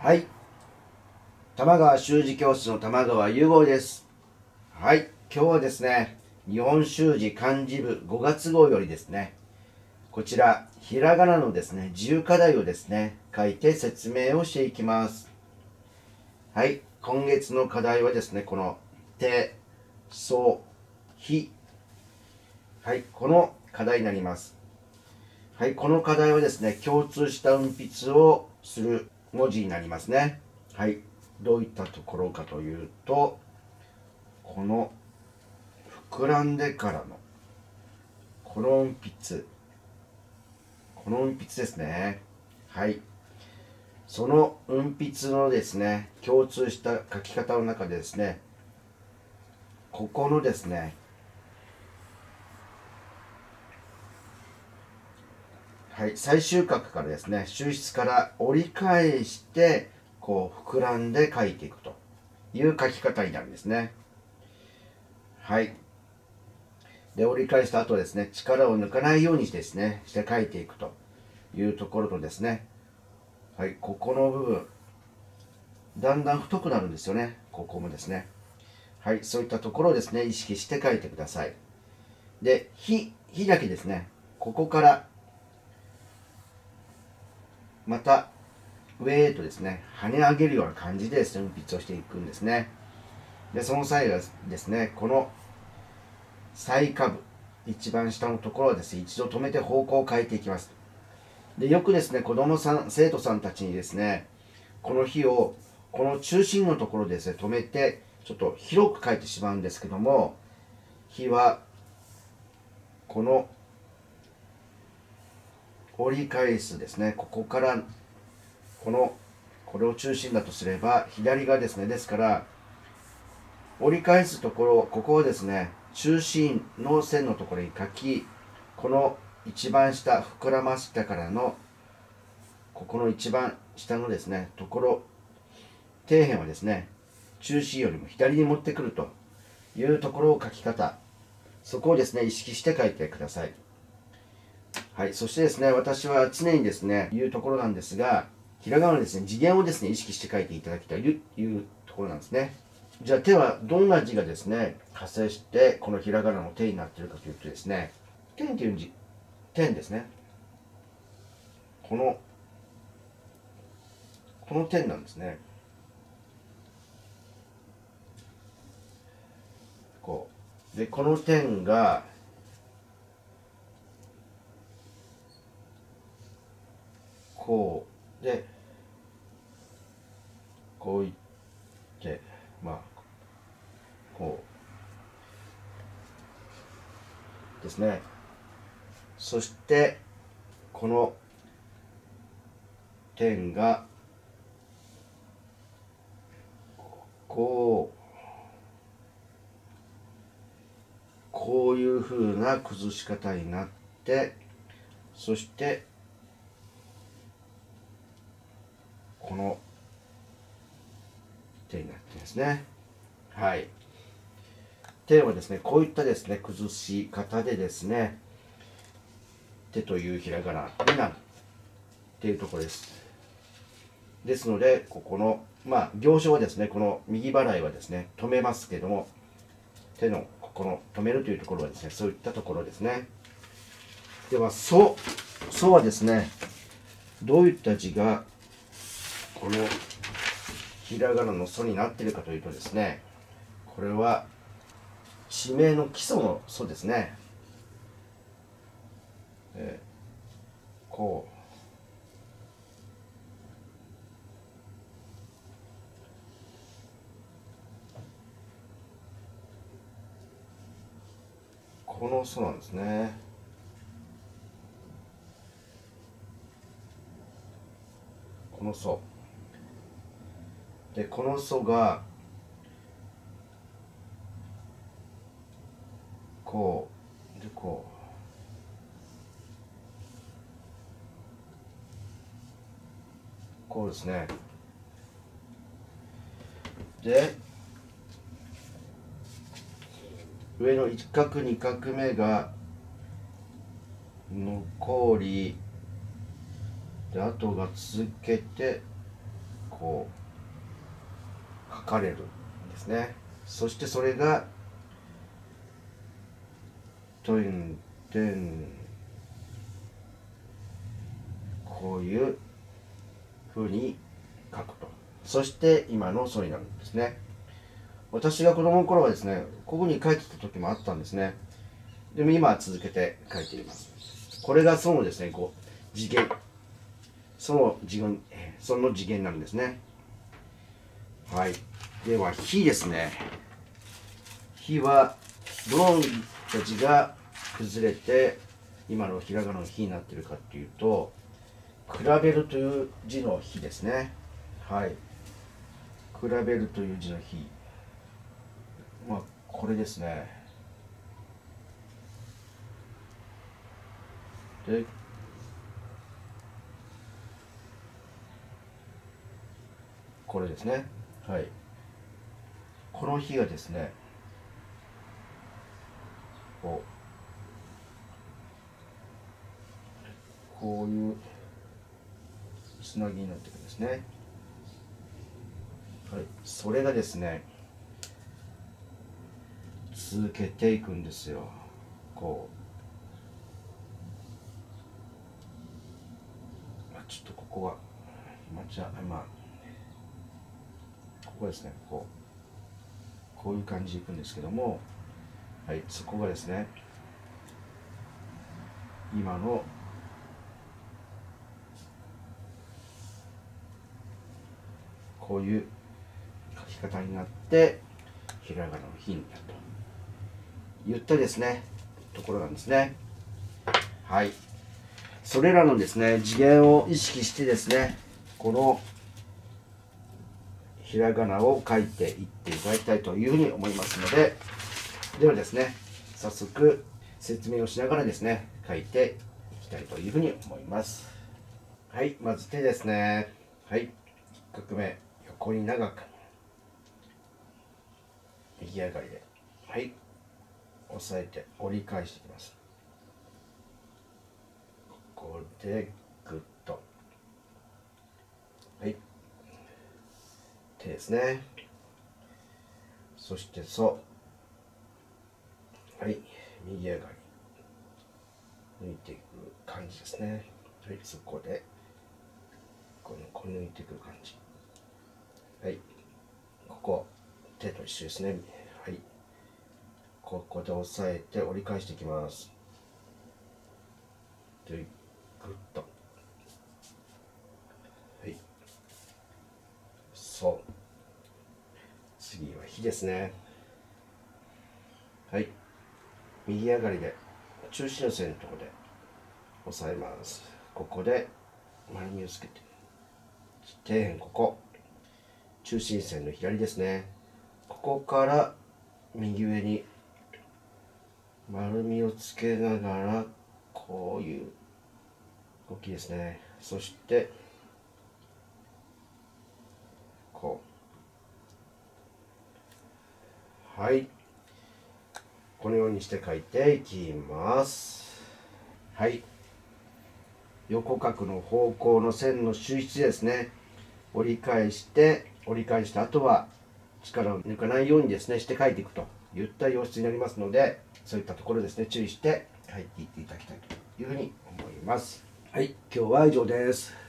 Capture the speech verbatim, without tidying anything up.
はい。玉川習字教室の玉川雄吾です。はい。今日はですね、日本習字漢字部ごがつ号よりですね、こちら、ひらがなのですね、自由課題をですね、書いて説明をしていきます。はい。今月の課題はですね、この、て、そ、ひ。はい。この課題になります。はい。この課題はですね、共通した運筆をする文字になりますね。はい。どういったところかというと、この膨らんでからのこの運筆、この運筆ですね。はい。その運筆のですね、共通した書き方の中でですね、ここのですね、はい、最終角からですね、収筆から折り返して、こう膨らんで書いていくという書き方になるんですね。はい。で、折り返した後ですね、力を抜かないようにしてですね、して書いていくというところとですね、はい、ここの部分、だんだん太くなるんですよね、ここもですね。はい、そういったところをですね、意識して書いてください。で、ひ、ひだけですね、ここからまた上へとですね、跳ね上げるような感じでですね、運筆をしていくんですね。で、その際はですね、この最下部、一番下のところはですね、一度止めて方向を変えていきます。で、よくですね、子供さん、生徒さんたちにですね、この火を、この中心のところでですね、止めて、ちょっと広く書いてしまうんですけども、火は、この折り返すですね、ここから、この、これを中心だとすれば、左がですね、ですから、折り返すところ、ここをですね、中心の線のところに書き、この一番下、膨らましたからの、ここの一番下のですね、ところ、底辺はですね、中心よりも左に持ってくるというところを書き方、そこをですね、意識して書いてください。はい、そしてですね、私は常にですね、言うところなんですが、ひらがなのですね、次元をですね、意識して書いていただきたいというところなんですね。じゃあ手はどんな字がですね、発生してこのひらがなの手になっているかというとですね、天という字、天ですね。この、この天なんですね。こう。で、この天が、こうで、こういって、まあ、こうですね。そして、この点が、こう、こういう風な崩し方になって、そして、この点になってですね。はい。点はですね、こういったですね、崩し方でですね、手というひらがなになるっていうところです。ですので、ここの、まあ、行書はですね、この右払いはですね、止めますけども、手のここの止めるというところはですね、そういったところですね。では、そ、そはですね、どういった字が、このひらがなのそになっているかというとですね、これは、地名の基礎のそですね。えー、こう。このそなんですね。このそ。で、このそが、こう。で、こう。こうですね。で、上のいち画に画目が残り、で、あとが続けて、ここう書かれるんですね。そしてそれがトントンこういうふうに書くと。そして今のソになるんですね。私が子供の頃はですね、ここに書いてた時もあったんですね。でも今は続けて書いています。これがそのですね、こう次元、その次元、その次元なんですね。はい。では、ひですね。ひは、どのたちが崩れて、今のひらがなのひになっているかっていうと、比べるという字のひですね。はい。比べるという字のひ。まあ、これですね。で、これですね。はい。この日がですね、こう、こういうつなぎになっていくんですね。はい。それがですね、続けていくんですよ。こう。ちょっとここは、まあ、じゃあ、まあ、ここですね、こう。こういう感じでいくんですけども、はい、そこがですね、今のこういう書き方になって、ひらがなのひになると言ったですね、ところなんですね。はい。それらのですね、次元を意識してですね、このひらがなを書いていっていただきたいというふうに思いますので、ではですね、早速説明をしながらですね、書いていきたいというふうに思います。はい、まず手ですね。はい、いっ画目、横に長く、右上がりで、はい、押さえて折り返していきます。ここでグッと、はい、手ですね。そしてそ、はい、右上がり、抜いていく感じですね。はい、そこで、このこ抜いていく感じ。はい、ここ、手と一緒ですね。はい、ここで押さえて折り返していきます。で、グッと。はい。そう。次は火ですね。はい。右上がりで中心線のところで押さえます。ここで丸みをつけて、底辺ここ、中心線の左ですね。ここから右上に丸みをつけながら、こういう動きですね。そしてこう、はい、このようにして書いていきます。はい、横角の方向の線の収筆ですね、折り返して折り返した後は力を抜かないようにですねして書いていくといった様子になりますので、そういったところですね、注意して書いていっていただきたいというふうに思います。はい、今日は以上です。